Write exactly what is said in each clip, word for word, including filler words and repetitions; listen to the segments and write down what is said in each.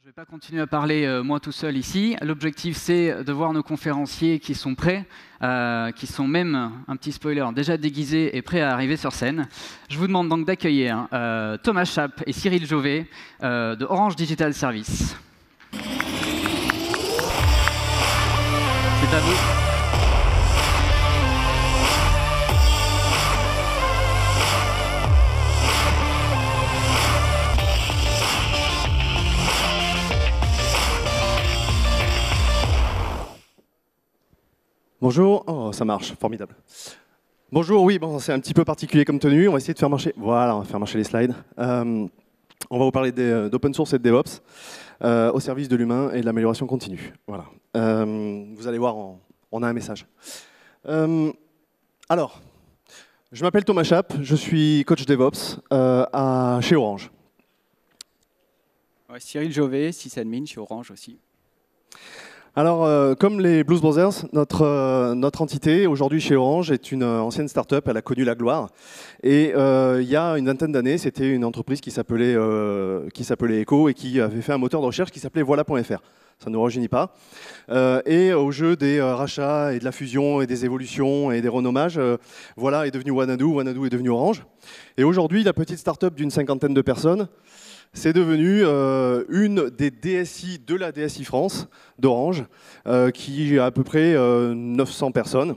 Je ne vais pas continuer à parler euh, moi tout seul ici. L'objectif, c'est de voir nos conférenciers qui sont prêts, euh, qui sont même, un petit spoiler, déjà déguisés et prêts à arriver sur scène. Je vous demande donc d'accueillir euh, Thomas Chappe et Cyril Jovet euh, de Orange Digital Services. C'est à vous. Bonjour, oh, ça marche, formidable. Bonjour, oui, bon, c'est un petit peu particulier comme tenue, on va essayer de faire marcher, voilà, on va faire marcher les slides. Euh, on va vous parler d'open source et de DevOps euh, au service de l'humain et de l'amélioration continue. Voilà. Euh, vous allez voir, on, on a un message. Euh, alors, je m'appelle Thomas Chappe, je suis coach DevOps euh, à, chez Orange. Ouais, Cyril Jovet, sysadmin chez Orange aussi. Alors, euh, comme les Blues Brothers, notre, euh, notre entité, aujourd'hui chez Orange, est une euh, ancienne start-up, elle a connu la gloire. Et euh, il y a une vingtaine d'années, c'était une entreprise qui s'appelait euh, qui s'appelait Echo et qui avait fait un moteur de recherche qui s'appelait Voilà point F R. Ça ne nous rajeunit pas. Euh, et au jeu des euh, rachats et de la fusion et des évolutions et des renommages, euh, Voilà est devenu Wanadoo, Wanadoo est devenu Orange. Et aujourd'hui, la petite start-up d'une cinquantaine de personnes, c'est devenu euh, une des D S I de la D S I France d'Orange, euh, qui a à peu près euh, neuf cents personnes,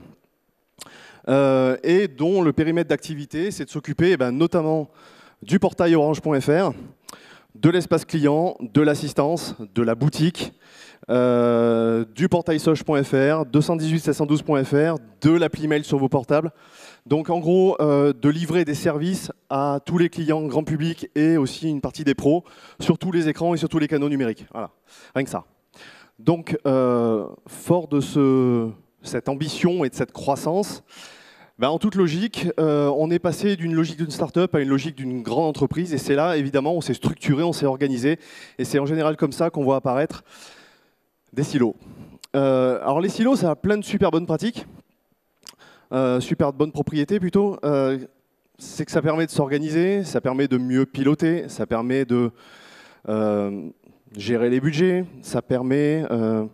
euh, et dont le périmètre d'activité, c'est de s'occuper eh ben, notamment du portail orange point F R, de l'espace client, de l'assistance, de la boutique, euh, du portail soc point F R, deux cent dix-huit sept cent douze point F R, de l'appli mail sur vos portables. Donc en gros, euh, de livrer des services à tous les clients grand public et aussi une partie des pros sur tous les écrans et sur tous les canaux numériques. Voilà, rien que ça. Donc, euh, fort de ce, cette ambition et de cette croissance, ben, en toute logique, euh, on est passé d'une logique d'une start-up à une logique d'une grande entreprise. Et c'est là, évidemment, on s'est structuré, on s'est organisé. Et c'est en général comme ça qu'on voit apparaître des silos. Euh, alors les silos, ça a plein de super bonnes pratiques. Euh, super bonne propriété plutôt, euh, c'est que ça permet de s'organiser, ça permet de mieux piloter, ça permet de euh, gérer les budgets, ça permet euh,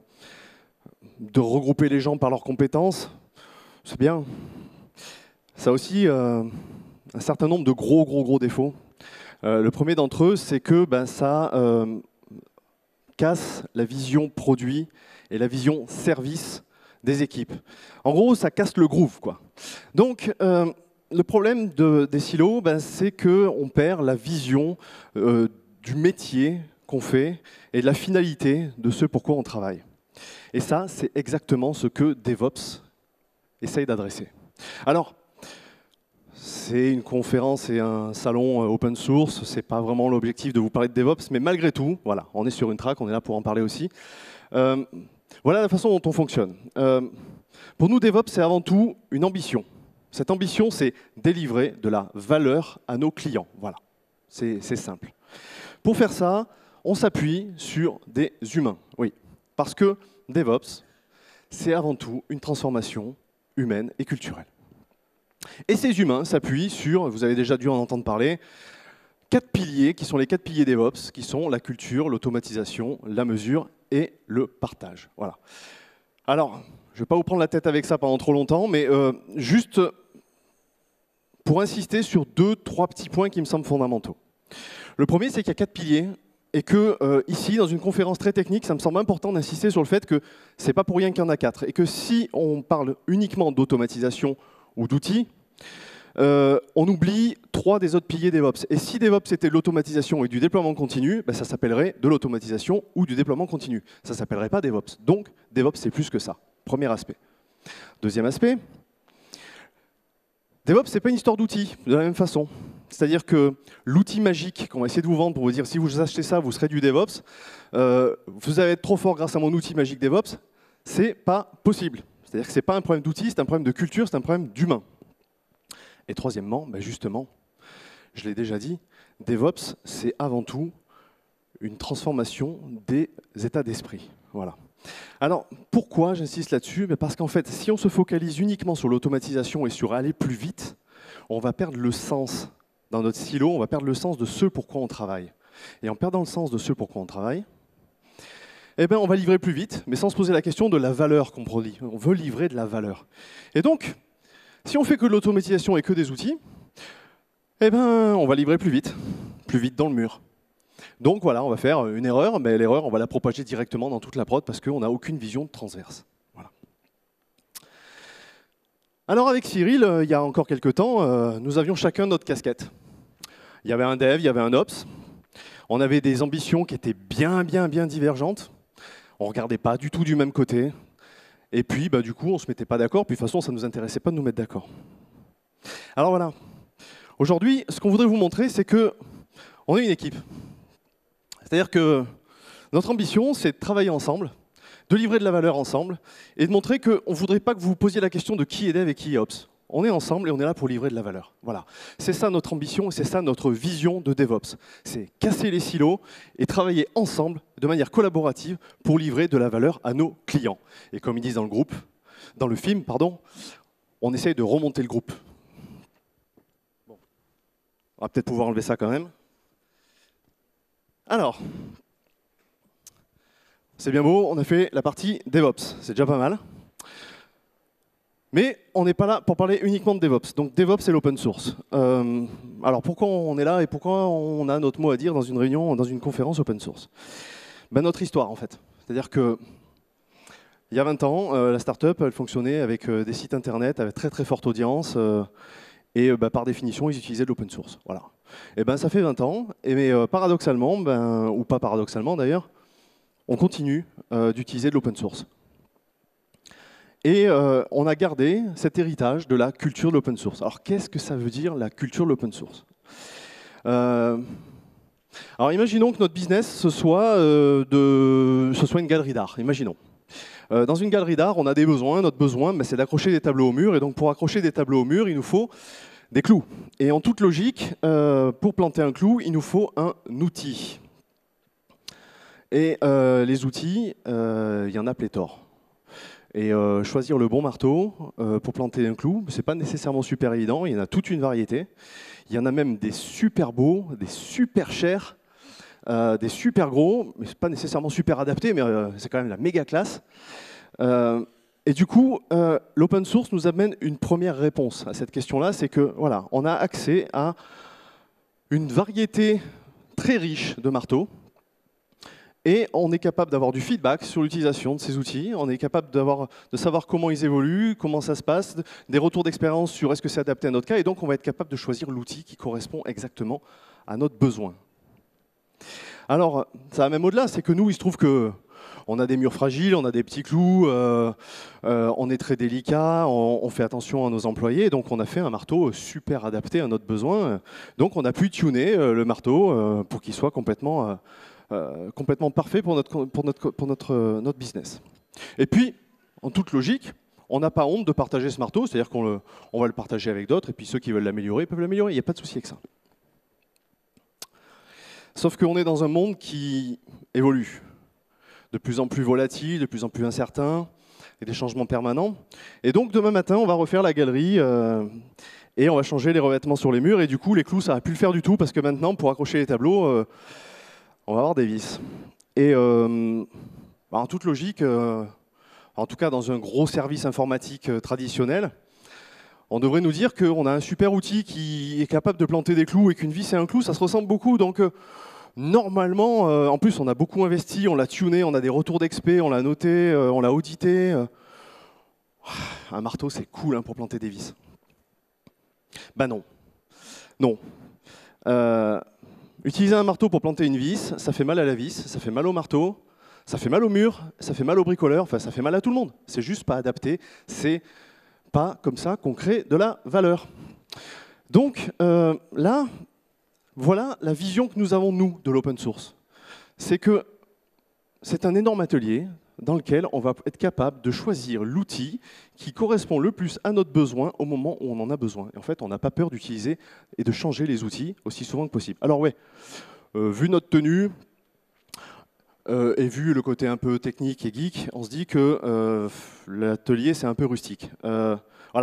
de regrouper les gens par leurs compétences. C'est bien. Ça a aussi euh, un certain nombre de gros, gros, gros défauts. Euh, le premier d'entre eux, c'est que ben, ça euh, casse la vision produit et la vision service des équipes. En gros, ça casse le groove, quoi. Donc, euh, le problème de, des silos, ben, c'est qu'on perd la vision euh, du métier qu'on fait et de la finalité de ce pourquoi on travaille. Et ça, c'est exactement ce que DevOps essaye d'adresser. Alors, c'est une conférence et un salon open source, c'est pas vraiment l'objectif de vous parler de DevOps, mais malgré tout, voilà, on est sur une track, on est là pour en parler aussi. Euh, Voilà la façon dont on fonctionne. Euh, pour nous, DevOps, c'est avant tout une ambition. Cette ambition, c'est délivrer de la valeur à nos clients. Voilà, c'est simple. Pour faire ça, on s'appuie sur des humains. Oui, parce que DevOps, c'est avant tout une transformation humaine et culturelle. Et ces humains s'appuient sur, vous avez déjà dû en entendre parler, quatre piliers qui sont les quatre piliers DevOps, qui sont la culture, l'automatisation, la mesure et le partage. Voilà. Alors, je ne vais pas vous prendre la tête avec ça pendant trop longtemps, mais euh, juste pour insister sur deux, trois petits points qui me semblent fondamentaux. Le premier, c'est qu'il y a quatre piliers et que euh, ici, dans une conférence très technique, ça me semble important d'insister sur le fait que ce n'est pas pour rien qu'il y en a quatre et que si on parle uniquement d'automatisation ou d'outils, Euh, on oublie trois des autres piliers DevOps. Et si DevOps c'était l'automatisation et du déploiement continu, ben ça s'appellerait de l'automatisation ou du déploiement continu. Ça ne s'appellerait pas DevOps. Donc, DevOps, c'est plus que ça. Premier aspect. Deuxième aspect, DevOps, ce n'est pas une histoire d'outils, de la même façon. C'est-à-dire que l'outil magique qu'on va essayer de vous vendre pour vous dire si vous achetez ça, vous serez du DevOps, euh, vous allez être trop fort grâce à mon outil magique DevOps, c'est pas possible. C'est-à-dire que ce n'est pas un problème d'outils, c'est un problème de culture, c'est un problème d'humain. Et troisièmement, ben justement, je l'ai déjà dit, DevOps, c'est avant tout une transformation des états d'esprit. Voilà. Alors, pourquoi j'insiste là-dessus? Ben parce qu'en fait, si on se focalise uniquement sur l'automatisation et sur aller plus vite, on va perdre le sens dans notre silo, on va perdre le sens de ce pourquoi on travaille. Et en perdant le sens de ce pourquoi on travaille, eh ben, on va livrer plus vite, mais sans se poser la question de la valeur qu'on produit. On veut livrer de la valeur. Et donc, si on fait que de l'automatisation et que des outils, eh ben, on va livrer plus vite, plus vite dans le mur. Donc voilà, on va faire une erreur, mais l'erreur, on va la propager directement dans toute la prod parce qu'on n'a aucune vision transverse. Voilà. Alors avec Cyril, euh, il y a encore quelques temps, euh, nous avions chacun notre casquette. Il y avait un dev, il y avait un ops. On avait des ambitions qui étaient bien, bien, bien divergentes. On ne regardait pas du tout du même côté. Et puis, bah, du coup, on ne se mettait pas d'accord. Puis de toute façon, ça ne nous intéressait pas de nous mettre d'accord. Alors voilà. Aujourd'hui, ce qu'on voudrait vous montrer, c'est qu'on est une équipe. C'est-à-dire que notre ambition, c'est de travailler ensemble, de livrer de la valeur ensemble, et de montrer qu'on ne voudrait pas que vous vous posiez la question de qui est dev et qui est ops. On est ensemble et on est là pour livrer de la valeur. Voilà. C'est ça notre ambition et c'est ça notre vision de DevOps. C'est casser les silos et travailler ensemble de manière collaborative pour livrer de la valeur à nos clients. Et comme ils disent dans le groupe, dans le film, pardon, on essaye de remonter le groupe. Bon. On va peut-être pouvoir enlever ça quand même. Alors, c'est bien beau, on a fait la partie DevOps, c'est déjà pas mal. Mais on n'est pas là pour parler uniquement de DevOps. Donc DevOps, c'est l'open source. Euh, alors pourquoi on est là et pourquoi on a notre mot à dire dans une réunion, dans une conférence open source? Ben, notre histoire, en fait. C'est-à-dire que il y a vingt ans, euh, la startup, elle fonctionnait avec euh, des sites internet avec très très forte audience. Euh, et euh, bah, par définition, ils utilisaient de l'open source. Voilà. Et ben, ça fait vingt ans. Et mais euh, paradoxalement, ben, ou pas paradoxalement d'ailleurs, on continue euh, d'utiliser de l'open source. Et euh, on a gardé cet héritage de la culture de l'open source. Alors qu'est-ce que ça veut dire la culture de l'open source? euh, Alors imaginons que notre business ce soit, euh, de, ce soit une galerie d'art. Imaginons. Euh, dans une galerie d'art, on a des besoins. Notre besoin, ben, c'est d'accrocher des tableaux au mur. Et donc pour accrocher des tableaux au mur, il nous faut des clous. Et en toute logique, euh, pour planter un clou, il nous faut un outil. Et euh, les outils, euh, il y en a pléthore. Et euh, choisir le bon marteau euh, pour planter un clou, c'est pas nécessairement super évident. Il y en a toute une variété. Il y en a même des super beaux, des super chers, euh, des super gros, mais c'est pas nécessairement super adapté, mais euh, c'est quand même la méga classe. Euh, et du coup, euh, l'open source nous amène une première réponse à cette question-là, c'est que voilà, on a accès à une variété très riche de marteaux. Et on est capable d'avoir du feedback sur l'utilisation de ces outils, on est capable de savoir comment ils évoluent, comment ça se passe, des retours d'expérience sur est-ce que c'est adapté à notre cas, et donc on va être capable de choisir l'outil qui correspond exactement à notre besoin. Alors, ça va même au-delà, c'est que nous, il se trouve que on a des murs fragiles, on a des petits clous, euh, euh, on est très délicat, on, on fait attention à nos employés, donc on a fait un marteau super adapté à notre besoin. Donc on a pu tuner euh, le marteau euh, pour qu'il soit complètement... Euh, Euh, complètement parfait pour notre, pour notre, pour notre, euh, notre business. Et puis, en toute logique, on n'a pas honte de partager ce marteau, c'est-à-dire qu'on le, on va le partager avec d'autres, et puis ceux qui veulent l'améliorer peuvent l'améliorer, il n'y a pas de souci avec ça. Sauf qu'on est dans un monde qui évolue, de plus en plus volatile, de plus en plus incertain, et des changements permanents. Et donc demain matin, on va refaire la galerie, euh, et on va changer les revêtements sur les murs, et du coup, les clous, ça va plus le faire du tout, parce que maintenant, pour accrocher les tableaux, euh, on va avoir des vis. Et euh, en toute logique, euh, en tout cas dans un gros service informatique euh, traditionnel, on devrait nous dire qu'on a un super outil qui est capable de planter des clous et qu'une vis et un clou, ça se ressemble beaucoup. Donc euh, normalement, euh, en plus on a beaucoup investi, on l'a tuné, on a des retours d'expé, on l'a noté, euh, on l'a audité. Euh. Un marteau, c'est cool hein, pour planter des vis. Ben non. Non. Euh, Utiliser un marteau pour planter une vis, ça fait mal à la vis, ça fait mal au marteau, ça fait mal au mur, ça fait mal au bricoleur, enfin ça fait mal à tout le monde. C'est juste pas adapté, c'est pas comme ça qu'on crée de la valeur. Donc euh, là, voilà la vision que nous avons, nous, de l'open source. C'est que c'est un énorme atelier dans lequel on va être capable de choisir l'outil qui correspond le plus à notre besoin au moment où on en a besoin. Et en fait, on n'a pas peur d'utiliser et de changer les outils aussi souvent que possible. Alors ouais, euh, vu notre tenue euh, et vu le côté un peu technique et geek, on se dit que euh, l'atelier, c'est un peu rustique. Euh, voilà.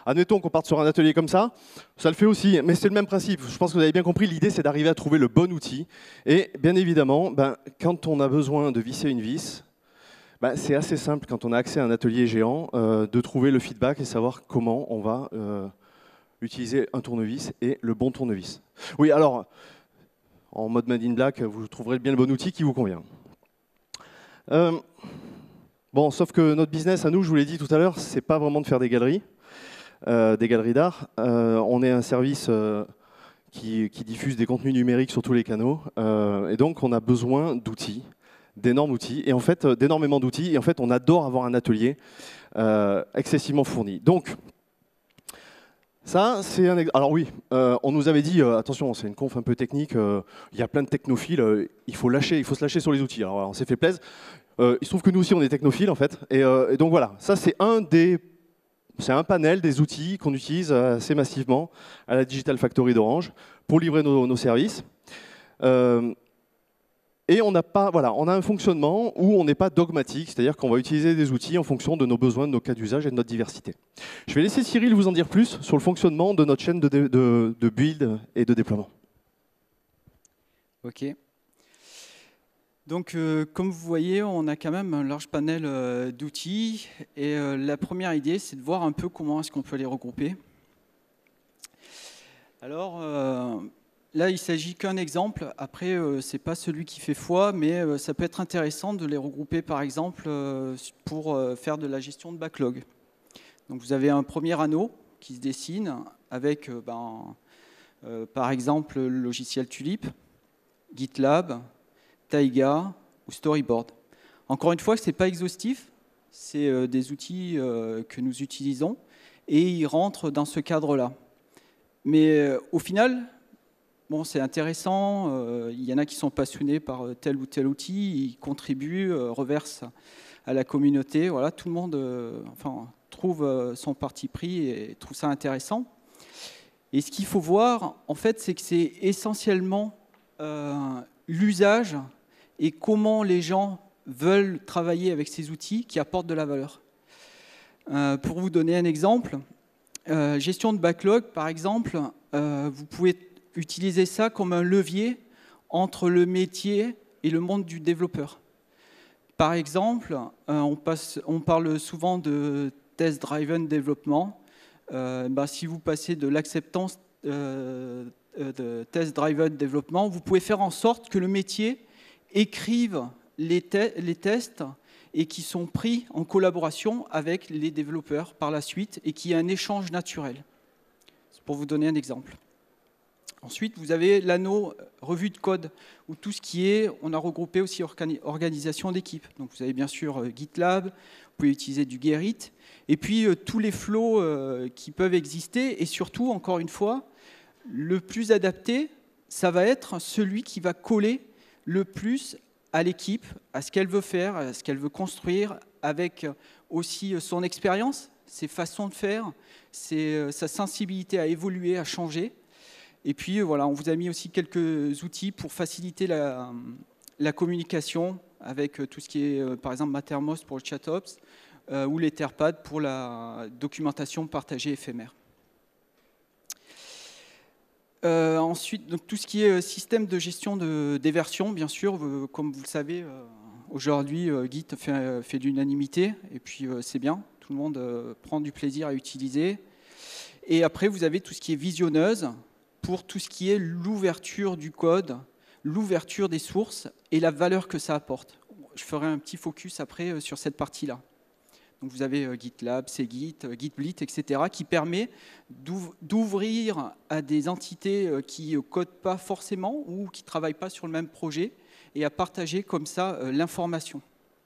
Admettons qu'on parte sur un atelier comme ça, ça le fait aussi, mais c'est le même principe. Je pense que vous avez bien compris, l'idée c'est d'arriver à trouver le bon outil. Et bien évidemment, ben, quand on a besoin de visser une vis, ben, c'est assez simple quand on a accès à un atelier géant euh, de trouver le feedback et savoir comment on va euh, utiliser un tournevis et le bon tournevis. Oui, alors, en mode Made in Black, vous trouverez bien le bon outil qui vous convient. Euh, bon, sauf que notre business à nous, je vous l'ai dit tout à l'heure, c'est pas vraiment de faire des galeries, euh, des galeries d'art. Euh, on est un service euh, qui, qui diffuse des contenus numériques sur tous les canaux, euh, et donc on a besoin d'outils, d'énormes outils, et en fait, euh, d'énormément d'outils. Et en fait, on adore avoir un atelier euh, excessivement fourni. Donc, ça, c'est un. Alors oui, euh, on nous avait dit, euh, attention, c'est une conf un peu technique, euh, il y a plein de technophiles, euh, il faut lâcher, il faut se lâcher sur les outils. Alors voilà, on s'est fait plaisir. Euh, il se trouve que nous aussi, on est technophiles en fait, et, euh, et donc voilà, ça c'est un des, c'est un panel des outils qu'on utilise assez massivement à la Digital Factory d'Orange pour livrer nos, nos services. Euh, Et on n'a pas, voilà, on a un fonctionnement où on n'est pas dogmatique, c'est-à-dire qu'on va utiliser des outils en fonction de nos besoins, de nos cas d'usage et de notre diversité. Je vais laisser Cyril vous en dire plus sur le fonctionnement de notre chaîne de, de, de, de build et de déploiement. Ok. Donc, euh, comme vous voyez, on a quand même un large panel euh, d'outils. Et euh, la première idée, c'est de voir un peu comment est-ce qu'on peut les regrouper. Alors, euh, là, il ne s'agit qu'un exemple. Après, euh, ce n'est pas celui qui fait foi, mais euh, ça peut être intéressant de les regrouper, par exemple, euh, pour euh, faire de la gestion de backlog. Donc, vous avez un premier anneau qui se dessine avec, euh, ben, euh, par exemple, le logiciel Tulip, GitLab, Taiga ou Storyboard. Encore une fois, ce n'est pas exhaustif, c'est euh, des outils euh, que nous utilisons et ils rentrent dans ce cadre-là. Mais euh, au final, bon, c'est intéressant, euh, il y en a qui sont passionnés par tel ou tel outil, ils contribuent, euh, reversent à la communauté. Voilà, tout le monde euh, enfin, trouve euh, son parti pris et trouve ça intéressant. Et ce qu'il faut voir, en fait, c'est que c'est essentiellement euh, l'usage et comment les gens veulent travailler avec ces outils qui apportent de la valeur. Euh, pour vous donner un exemple, euh, gestion de backlog, par exemple, euh, vous pouvez utiliser ça comme un levier entre le métier et le monde du développeur. Par exemple, euh, on, passe, on parle souvent de test-driven développement. Euh, bah, si vous passez de l'acceptance euh, de test-driven développement, vous pouvez faire en sorte que le métier écrive les, te les tests et qui sont pris en collaboration avec les développeurs par la suite et qu'il y ait un échange naturel. C'est pour vous donner un exemple. Ensuite, vous avez l'anneau revue de code, où tout ce qui est, on a regroupé aussi organi organisation d'équipe. Donc vous avez bien sûr euh, GitLab, vous pouvez utiliser du Gerrit, et puis euh, tous les flows euh, qui peuvent exister, et surtout, encore une fois, le plus adapté, ça va être celui qui va coller le plus à l'équipe, à ce qu'elle veut faire, à ce qu'elle veut construire, avec aussi son expérience, ses façons de faire, ses, sa sensibilité à évoluer, à changer. Et puis voilà, on vous a mis aussi quelques outils pour faciliter la, la communication avec tout ce qui est, par exemple, Mattermost pour le ChatOps euh, ou l'Etherpad pour la documentation partagée éphémère. Euh, ensuite, donc, tout ce qui est système de gestion de, des versions, bien sûr, euh, comme vous le savez, euh, aujourd'hui, euh, Git fait, euh, fait l'unanimité, et puis euh, c'est bien, tout le monde euh, prend du plaisir à utiliser. Et après, vous avez tout ce qui est visionneuse, pour tout ce qui est l'ouverture du code, l'ouverture des sources et la valeur que ça apporte. Je ferai un petit focus après euh, sur cette partie-là. Donc vous avez euh, GitLab, Cgit, euh, Gitblit, et cetera, qui permet d'ouvrir à des entités euh, qui ne codent pas forcément ou qui ne travaillent pas sur le même projet et à partager comme ça euh, l'information.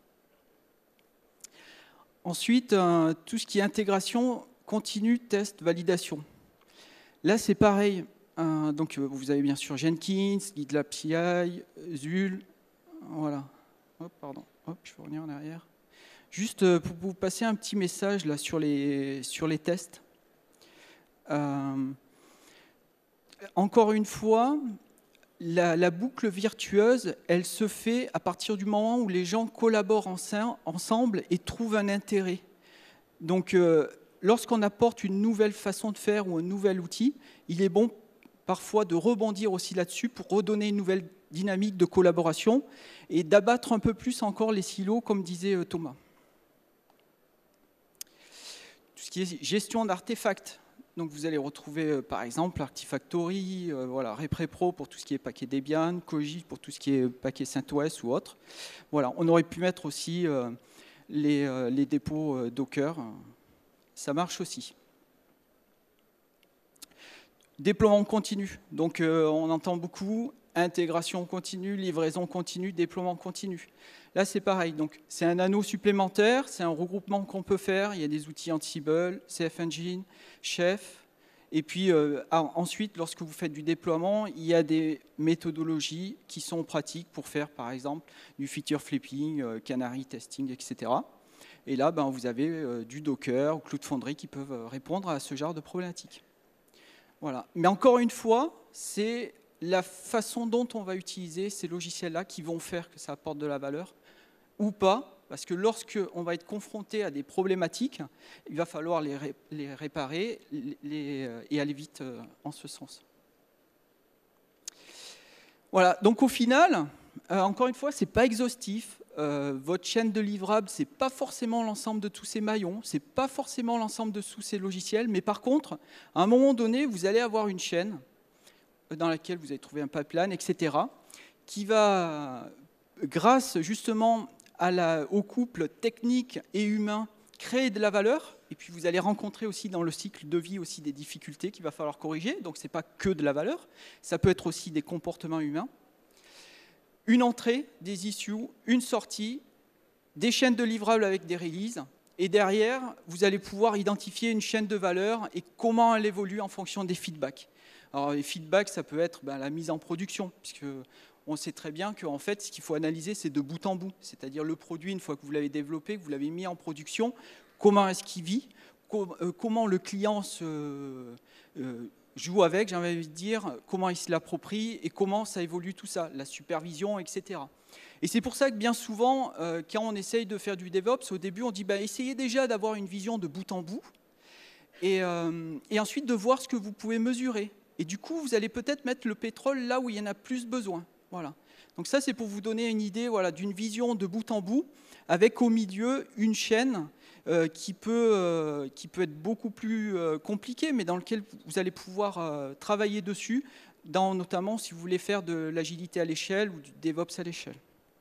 Ensuite, euh, tout ce qui est intégration, continue, test, validation. Là, c'est pareil. Euh, donc, euh, vous avez bien sûr Jenkins, GitLab C I, Zul. Voilà. Hop, pardon. Hop, je vais revenir en arrière. Juste euh, pour vous passer un petit message là, sur, les, sur les tests. Euh, encore une fois, la, la boucle virtueuse, elle se fait à partir du moment où les gens collaborent ensemble et trouvent un intérêt. Donc, euh, lorsqu'on apporte une nouvelle façon de faire ou un nouvel outil, il est bon parfois de rebondir aussi là-dessus pour redonner une nouvelle dynamique de collaboration et d'abattre un peu plus encore les silos, comme disait Thomas. Tout ce qui est gestion d'artefacts. Donc vous allez retrouver euh, par exemple Artifactory, euh, voilà, ReprePro pour tout ce qui est paquet Debian, Koji pour tout ce qui est paquet CentOS ou autre. Voilà, on aurait pu mettre aussi euh, les, euh, les dépôts euh, Docker. Ça marche aussi. Déploiement continu. Donc euh, on entend beaucoup intégration continue, livraison continue, déploiement continu. Là c'est pareil. Donc c'est un anneau supplémentaire, c'est un regroupement qu'on peut faire. Il y a des outils Ansible, CFEngine, Chef. Et puis euh, ensuite, lorsque vous faites du déploiement, il y a des méthodologies qui sont pratiques pour faire par exemple du feature flipping, euh, canary testing, et cetera. Et là, ben, vous avez euh, du Docker ou Cloud Foundry qui peuvent répondre à ce genre de problématiques. Voilà. Mais encore une fois, c'est la façon dont on va utiliser ces logiciels-là qui vont faire que ça apporte de la valeur ou pas, parce que lorsqu'on va être confronté à des problématiques, il va falloir les, ré les réparer les, les, et aller vite euh, en ce sens. Voilà, donc au final, euh, encore une fois, ce n'est pas exhaustif. Euh, votre chaîne de livrables, ce n'est pas forcément l'ensemble de tous ces maillons, ce n'est pas forcément l'ensemble de tous ces logiciels, mais par contre, à un moment donné, vous allez avoir une chaîne dans laquelle vous allez trouver un pipeline, et cetera, qui va, grâce justement à la, au couple technique et humain, créer de la valeur. Et puis vous allez rencontrer aussi dans le cycle de vie aussi des difficultés qu'il va falloir corriger. Donc ce n'est pas que de la valeur, ça peut être aussi des comportements humains. Une entrée, des issues, une sortie, des chaînes de livrables avec des releases. Et derrière, vous allez pouvoir identifier une chaîne de valeur et comment elle évolue en fonction des feedbacks. Alors les feedbacks, ça peut être ben, la mise en production, puisque on sait très bien qu'en fait, ce qu'il faut analyser, c'est de bout en bout. C'est-à-dire le produit, une fois que vous l'avez développé, que vous l'avez mis en production, comment est-ce qu'il vit, comment le client se euh, joue avec, j'ai envie de dire, comment il se l'approprie et comment ça évolue tout ça, la supervision, et cetera. Et c'est pour ça que bien souvent, euh, quand on essaye de faire du DevOps, au début, on dit bah, essayez déjà d'avoir une vision de bout en bout et, euh, et ensuite de voir ce que vous pouvez mesurer. Et du coup, vous allez peut-être mettre le pétrole là où il y en a plus besoin. Voilà. Donc ça, c'est pour vous donner une idée voilà, d'une vision de bout en bout, avec au milieu une chaîne euh, qui, peut, euh, qui peut être beaucoup plus euh, compliquée, mais dans laquelle vous allez pouvoir euh, travailler dessus, dans, notamment si vous voulez faire de l'agilité à l'échelle ou du DevOps à l'échelle.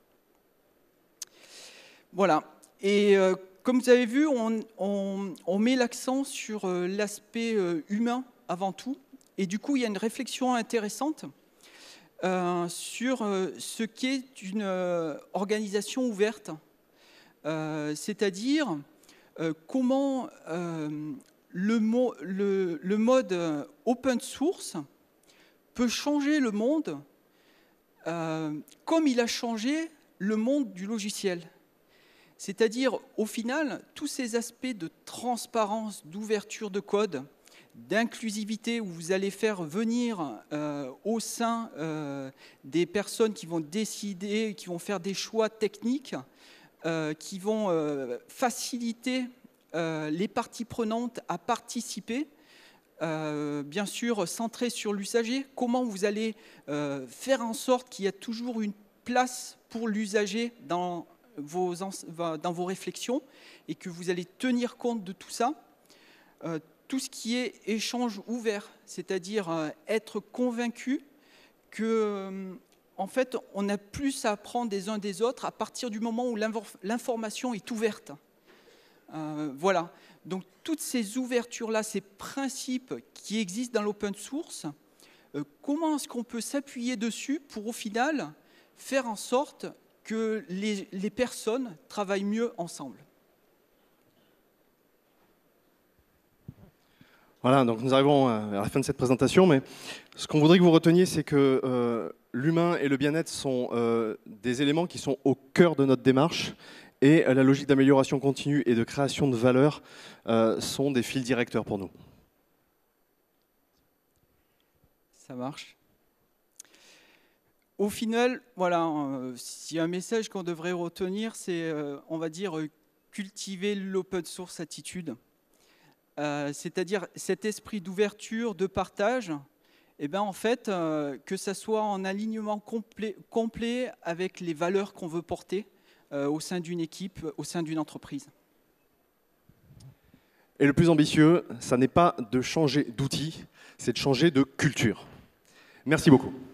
Voilà. Et euh, comme vous avez vu, on, on, on met l'accent sur euh, l'aspect euh, humain avant tout. Et du coup, il y a une réflexion intéressante euh, sur euh, ce qu'est une euh, organisation ouverte, euh, c'est-à-dire euh, comment euh, le, mo le, le mode open source peut changer le monde euh, comme il a changé le monde du logiciel. C'est-à-dire, au final, tous ces aspects de transparence, d'ouverture de code, d'inclusivité où vous allez faire venir euh, au sein euh, des personnes qui vont décider, qui vont faire des choix techniques, euh, qui vont euh, faciliter euh, les parties prenantes à participer, euh, bien sûr centré sur l'usager, comment vous allez euh, faire en sorte qu'il y a toujours une place pour l'usager dans vos, dans vos réflexions et que vous allez tenir compte de tout ça. Euh, tout ce qui est échange ouvert, c'est-à-dire euh, être convaincu que, euh, en fait, on a plus à apprendre des uns des autres à partir du moment où l'information est ouverte. Euh, voilà. Donc, toutes ces ouvertures-là, ces principes qui existent dans l'open source, euh, comment est-ce qu'on peut s'appuyer dessus pour, au final, faire en sorte que les, les personnes travaillent mieux ensemble? Voilà, donc nous arrivons à la fin de cette présentation, mais ce qu'on voudrait que vous reteniez, c'est que euh, l'humain et le bien-être sont euh, des éléments qui sont au cœur de notre démarche, et euh, la logique d'amélioration continue et de création de valeur euh, sont des fils directeurs pour nous. Ça marche. Au final, voilà, euh, s'il y a un message qu'on devrait retenir, c'est, euh, on va dire, euh, cultiver l'open source attitude. euh, c'est-à-dire cet esprit d'ouverture, de partage, eh ben, en fait, euh, que ça soit en alignement complet, complet avec les valeurs qu'on veut porter euh, au sein d'une équipe, au sein d'une entreprise. Et le plus ambitieux, ça n'est pas de changer d'outil, c'est de changer de culture. Merci beaucoup.